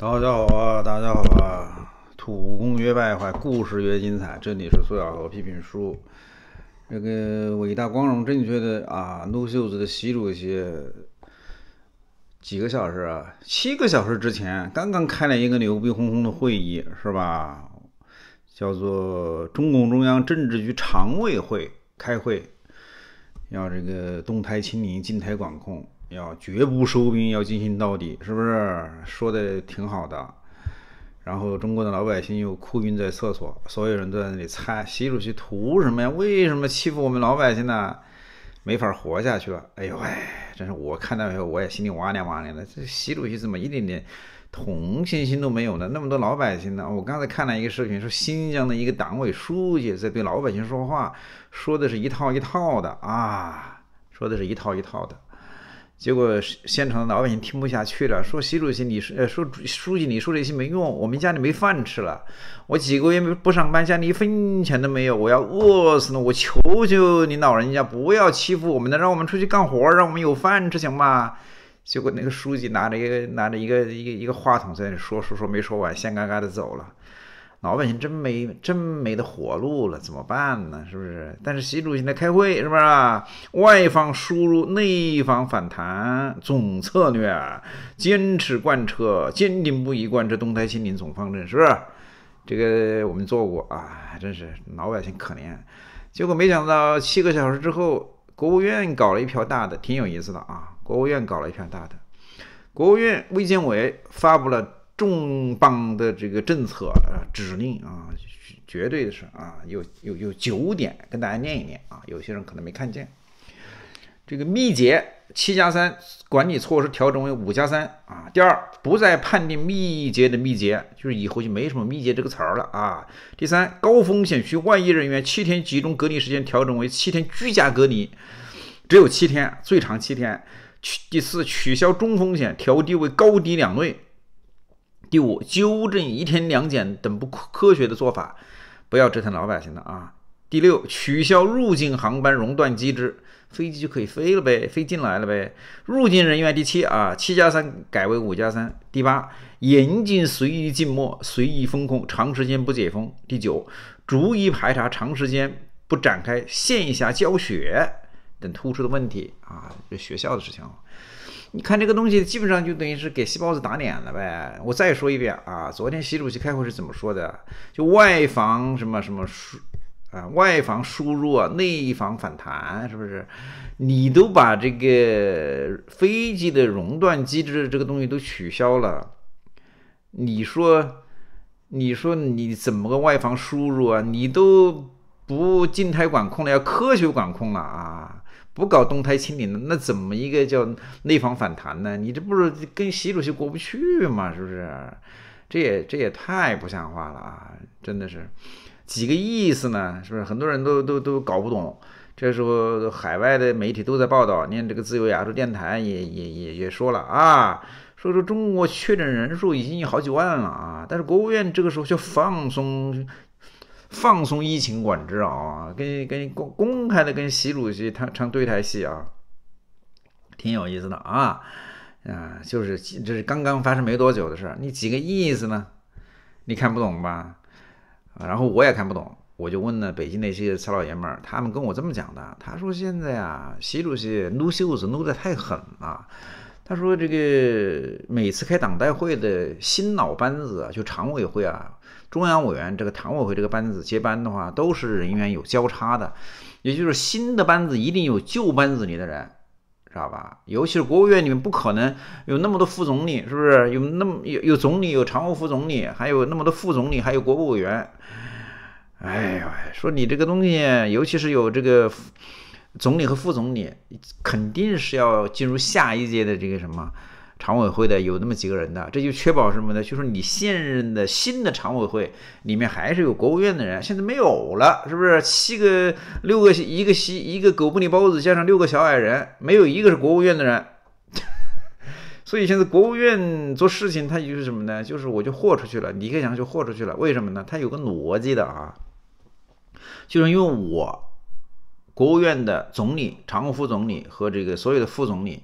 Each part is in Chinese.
大家好啊，大家好啊！土公越败坏，故事越精彩。这里是苏小河批评书。这个伟大、光荣、正确的撸袖子的习主席，几个小时啊，7个小时之前刚刚开了一个牛逼哄哄的会议，是吧？叫做中共中央政治局常委会开会，要这个动态清零、静态管控。要绝不收兵，要进行到底，是不是说的挺好的？然后中国的老百姓又哭晕在厕所，所有人都在那里猜习主席图什么呀？为什么欺负我们老百姓呢？没法活下去了。哎呦喂，真是我看到以后我也心里哇凉哇凉的。这习主席怎么一点点同情心都没有呢？那么多老百姓呢？我刚才看了一个视频，说新疆的一个党委书记在对老百姓说话，说的是一套一套的啊，说的是一套一套的。结果现场的老百姓听不下去了，说习主席你说书记你说这些没用，我们家里没饭吃了，我几个月不上班，家里一分钱都没有，我要饿死了，我求求你老人家不要欺负我们的，让我们出去干活，让我们有饭吃行吗？结果那个书记拿着一个话筒在那说没说完，先嘎嘎的走了。老百姓真没得活路了，怎么办呢？是不是？但是习主席在开会，是不是？外防输入，内防反弹，总策略，坚持贯彻，坚定不移贯彻动态清零总方针，是不是？这个我们做过啊，真是老百姓可怜。结果没想到7个小时之后，国务院搞了一票大的，挺有意思的啊。国务院搞了一票大的，国务院卫健委发布了重磅的这个政策指令啊，绝对的是有9点，跟大家念一念啊，有些人可能没看见。这个密接7+3管理措施调整为5+3啊。第二，不再判定密接的密接，就是以后就没什么密接这个词儿了啊。第三，高风险区外溢人员7天集中隔离时间调整为7天居家隔离，只有7天，最长7天。第四，取消中风险，调低为高低两类。第五，纠正1天2检等不科学的做法，不要折腾老百姓了啊。第六，取消入境航班熔断机制，飞机就可以飞了呗，飞进来了呗。入境人员第七7+3改为5+3。第八，严禁随意静默、随意封控、长时间不解封。第九，逐一排查长时间不展开线下教学等突出的问题啊，这学校的事情。你看这个东西基本上就等于是给细胞子打脸了呗。我再说一遍啊，昨天习主席开会是怎么说的？就外防外防输入内防反弹，是不是？你都把这个飞机的熔断机制这个东西都取消了，你说你怎么个外防输入啊？你都不静态管控了，要科学管控了啊！不搞动态清零的，那怎么一个叫内防反弹呢？你这不是跟习主席过不去吗？是不是？这也太不像话了啊！真的是几个意思呢？是不是？很多人都搞不懂。这时候海外的媒体都在报道，连这个自由亚洲电台也说了啊，说中国确诊人数已经有好几万了啊，但是国务院这个时候就放松疫情管制啊，跟公开的跟习主席唱对台戏啊，挺有意思的啊。就是这是刚刚发生没多久的事，你几个意思呢？你看不懂吧？然后我也看不懂，我就问了北京那些糙老爷们儿，他们跟我这么讲的，他说现在习主席撸袖子撸得太狠了。他说这个每次开党代会的新老班子就常委会中央委员这个党委会这个班子接班的话，都是人员有交叉的，也就是新的班子一定有旧班子里的人，知道吧？尤其是国务院里面不可能有那么多副总理，是不是？有总理，有常务副总理，还有那么多副总理，还有国务委员。哎呀，说你这个东西，尤其是有这个总理和副总理，肯定是要进入下一届的这个什么常委会的，有那么几个人的，这就确保什么呢？就是你现任的新的常委会里面还是有国务院的人，现在没有了，是不是？6个一个狗不理包子加上6个小矮人，没有一个是国务院的人。所以现在国务院做事情，它就是什么呢？就是我就豁出去了，李克强就豁出去了。为什么呢？它有个逻辑的就是因为我国务院的总理、常务副总理和这个所有的副总理，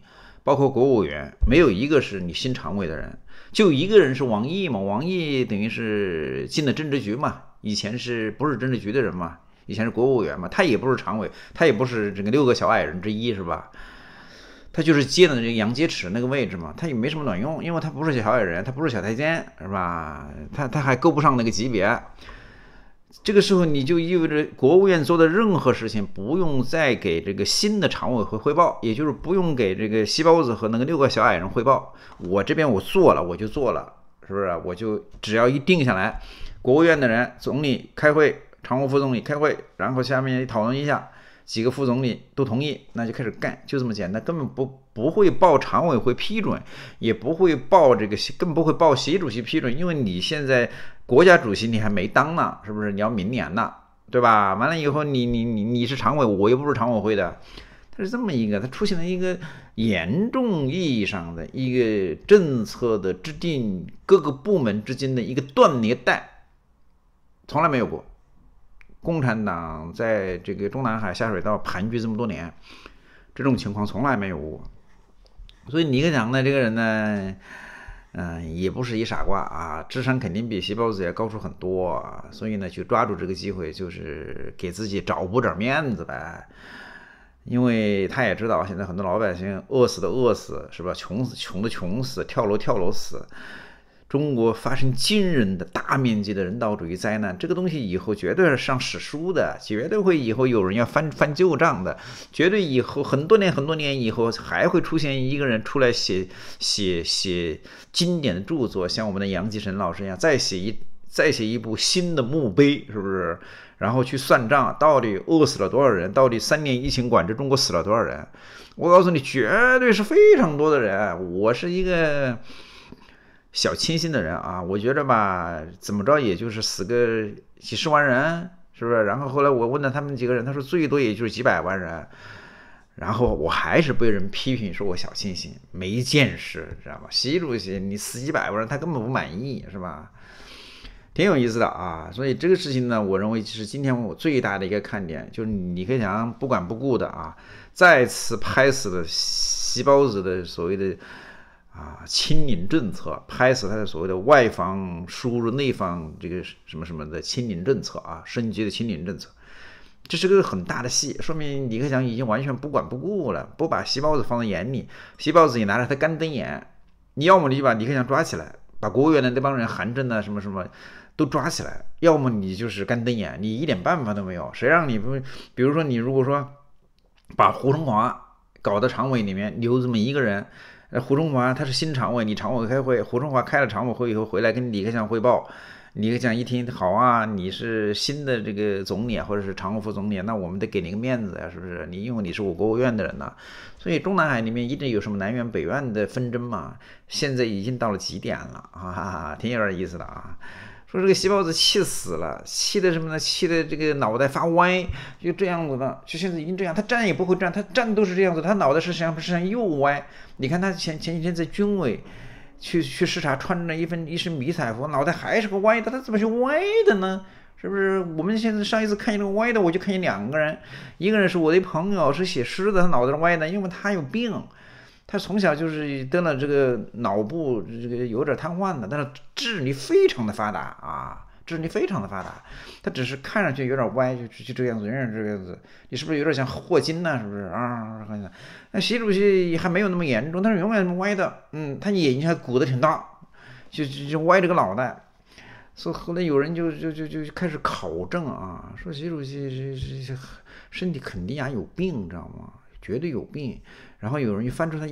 包括国务员，没有一个是你新常委的人，就一个人是王毅嘛。王毅等于是进了政治局嘛，以前是不是政治局的人嘛？以前是国务员嘛，他也不是常委，他也不是这个6个小矮人之一，是吧？他就是接的这个杨洁篪那个位置嘛，他也没什么卵用，因为他不是小矮人，他不是小太监，是吧？他还够不上那个级别。这个时候你就意味着国务院做的任何事情不用再给这个新的常委会汇报，也就是不用给这个细包子和那个6个小矮人汇报。我这边我做了，我就做了，是不是？我就只要一定下来，国务院的人，总理开会，常务副总理开会，然后下面讨论一下，几个副总理都同意，那就开始干，就这么简单，根本不会报常委会批准，也不会报这个，更不会报习主席批准，因为你现在国家主席你还没当呢，是不是？你要明年呢，对吧？完了以后你是常委，我又不是常委会的，它是这么一个，它出现了一个严重意义上的一个政策的制定，各个部门之间的一个断裂带，从来没有过。共产党在这个中南海下水道盘踞这么多年，这种情况从来没有过。所以李克强呢，这个人呢，也不是一傻瓜啊，智商肯定比习包子也高出很多啊。所以呢，就抓住这个机会，就是给自己找补点面子呗。因为他也知道，现在很多老百姓饿死的饿死，是吧？穷的穷死，跳楼死。中国发生惊人的大面积的人道主义灾难，这个东西以后绝对是上史书的，绝对会以后有人要翻旧账的，绝对以后很多年以后还会出现一个人出来写经典的著作，像我们的杨继绳老师一样，再写一部新的墓碑，是不是？然后去算账，到底饿死了多少人？到底3年疫情管制中国死了多少人？我告诉你，绝对是非常多的人。我是一个小清新的人啊，我觉得吧，怎么着也就是死个几十万人，是不是？然后后来我问了他们几个人，他说最多也就是几百万人，然后我还是被人批评说我小清新，没见识，知道吧？习主席你死几百万人，他根本不满意，是吧？挺有意思的啊，所以这个事情呢，我认为是今天我最大的一个看点，就是李克强不管不顾的啊，再次拍死了习包子的所谓的清零政策，拍死他的所谓的外防输入内防这个什么什么的清零政策啊，升级的清零政策，这是个很大的戏，说明李克强已经完全不管不顾了，不把习包子放在眼里，习包子也拿着他干瞪眼，你要么你就把李克强抓起来，把国务院的那帮人韩正啊什么什么都抓起来，要么你就是干瞪眼，你一点办法都没有，谁让你不，比如说你如果说把胡春华搞到常委里面留这么一个人。胡春华他是新常委，你常委开会，胡春华开了常委会以后回来跟李克强汇报，李克强一听好啊，你是新的这个总理或者是常务副总理，那我们得给你个面子呀，是不是？你因为你是我国务院的人呐，所以中南海里面一直有什么南辕北苑的纷争嘛，现在已经到了极点了啊，挺有点意思的啊。说这个习包子气死了，气的什么呢？气的这个脑袋发歪，就这样子的，就现在已经这样。他站也不会站，他站都是这样子，他脑袋实际上又歪。你看他前几天在军委去视察，穿着一身迷彩服，脑袋还是个歪的，他怎么是歪的呢？是不是？我们现在上一次看见那个歪的，我就看见2个人，一个人是我的朋友，是写诗的，他脑袋歪的，因为他有病。他从小就是得了这个脑部这个有点瘫痪的，但是智力非常的发达啊，智力非常的发达。他只是看上去有点歪，就这个样子，永远这个样子。你是不是有点像霍金呢？是不是啊？那习主席还没有那么严重，但是永远那么歪的。他眼睛还鼓得挺大，就歪着个脑袋。所以后来有人就开始考证啊，说习主席这身体肯定呀有病，你知道吗？绝对有病。然后有人就翻出他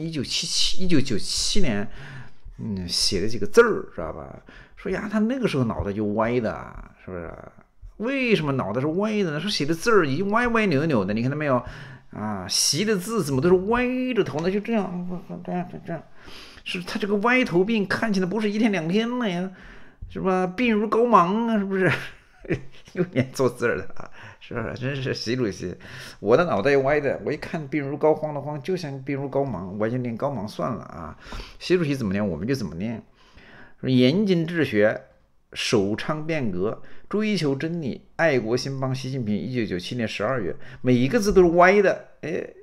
1997年写的几个字儿，知道吧？说呀，他那个时候脑袋就歪的，是不是？为什么脑袋是歪的呢？说写的字儿已经歪歪扭扭的，你看到没有啊？习的字怎么都是歪着头呢？就这样，是他这个歪头病看起来不是1天2天了呀，是吧？病如膏肓啊，是不是？有点做字的啊，是不是？真是习主席，我的脑袋歪的，我一看病如膏肓的慌，就像病如膏肓，我就念膏肓算了啊。习主席怎么念，我们就怎么念。说严谨治学，首倡变革，追求真理，爱国兴邦。习近平1997年12月，每一个字都是歪的。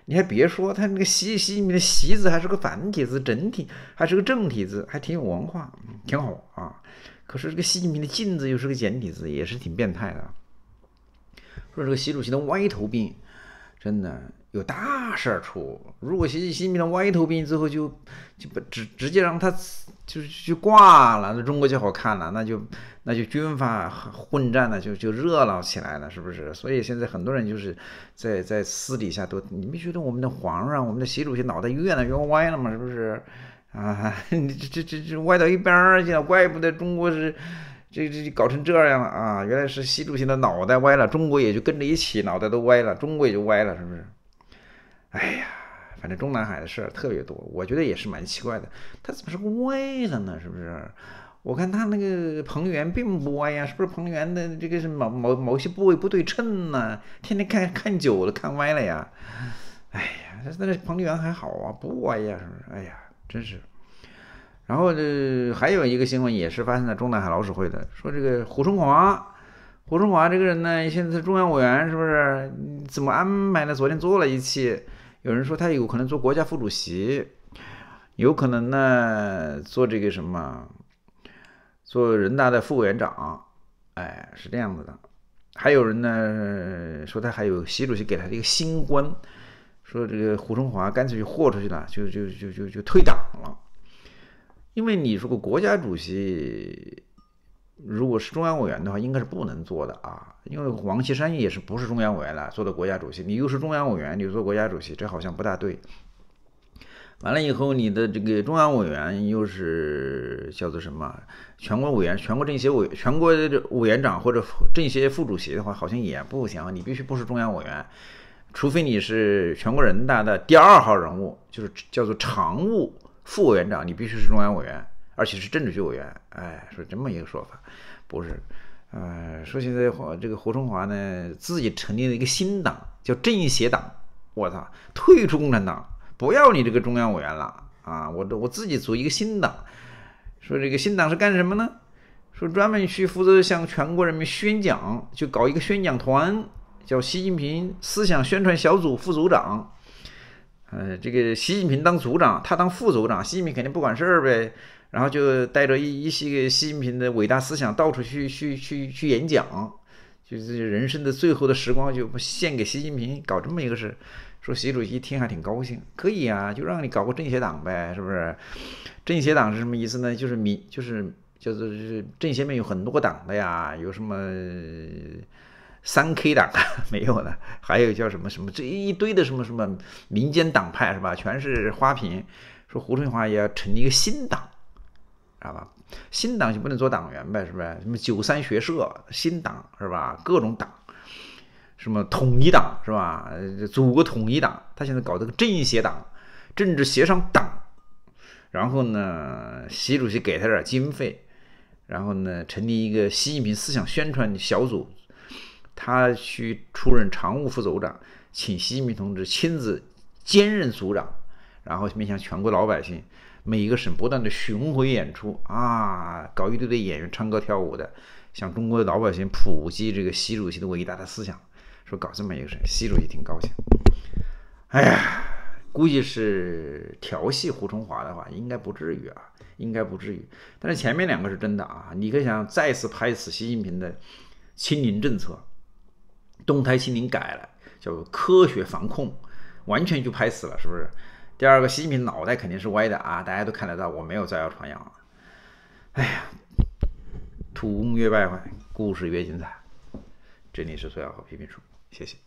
你还别说，他那个习近平的习字还是个繁体字，整体还是个正体字，还挺有文化，挺好啊。可是这个习近平的进字又是个简体字，也是挺变态的。说这个习主席的歪头病，真的有大事儿出。如果习近平的歪头病之后就直接让他就挂了，那中国就好看了，那就军阀混战了，就热闹起来了，是不是？所以现在很多人就是在私底下都，你没觉得我们的皇上、我们的习主席脑袋越来越歪了吗？是不是？啊，你这歪到一边去了，怪不得中国是这搞成这样了啊！原来是习主席的脑袋歪了，中国也就跟着一起脑袋都歪了，中国也就歪了，是不是？哎呀，反正中南海的事儿特别多，我觉得也是蛮奇怪的，他怎么是个歪了呢？是不是？我看他那个彭元并不歪呀，是不是彭元的这个是某些部位不对称呢？天天看久了，看歪了呀！哎呀，那彭元还好啊，不歪呀，是不是？哎呀，真是。然后还有一个新闻也是发生在中南海老鼠会的，说这个胡春华这个人呢，现在是中央委员，是不是？怎么安排呢？昨天做了一期，有人说他有可能做国家副主席，有可能呢做这个什么，做人大的副委员长，哎，是这样子的。还有人呢说他还有习主席给他的一个新官，说这个胡春华干脆就豁出去了，就退党了。因为你如果国家主席如果是中央委员的话，应该是不能做的啊。因为王岐山也是不是中央委员了，做的国家主席，你又是中央委员，你做国家主席，这好像不大对。完了以后，你的这个中央委员又是叫做什么？全国委员、全国政协委、全国委员长或者政协副主席的话，好像也不行，你必须不是中央委员，除非你是全国人大的第2号人物，就是叫做常务副委员长，你必须是中央委员，而且是政治局委员。哎，说这么一个说法，不是。说现在这个胡春华呢，自己成立了一个新党，叫政协党。我操，退出共产党，不要你这个中央委员了啊！我自己组一个新党。说这个新党是干什么呢？说专门去负责向全国人民宣讲，就搞一个宣讲团，叫习近平思想宣传小组副组长。这个习近平当组长，他当副组长，习近平肯定不管事儿呗。然后就带着一些个习近平的伟大思想到处去演讲，就是人生的最后的时光就献给习近平，搞这么一个事。说习主席一听还挺高兴，可以啊，就让你搞个政协党呗，是不是？政协党是什么意思呢？就是叫做政协面有很多党的呀，有什么3K 党没有的，还有叫什么这一堆的什么民间党派是吧？全是花瓶。说胡春华也要成立一个新党，知道吧？新党就不能做党员呗，是不是？什么93学社、新党是吧？各种党。什么统一党是吧？组个统一党，他现在搞这个政协党，政治协商党。然后呢，习主席给他点经费，然后呢，成立一个习近平思想宣传小组，他去出任常务副组长，请习近平同志亲自兼任组长，然后面向全国老百姓，每一个省不断的巡回演出啊，搞一堆的演员唱歌跳舞的，向中国的老百姓普及这个习主席的伟大的思想。说搞这么一个事，习主席挺高兴。哎呀，估计是调戏胡春华的话，应该不至于啊，应该不至于。但是前面2个是真的啊，你可以想再次拍死习近平的清零政策，动态清零改了，叫科学防控，完全就拍死了，是不是？第2个，习近平脑袋肯定是歪的啊，大家都看得到，我没有造谣传谣。哎呀，土公越败坏，故事越精彩。这里是孙小豪批评书，谢谢。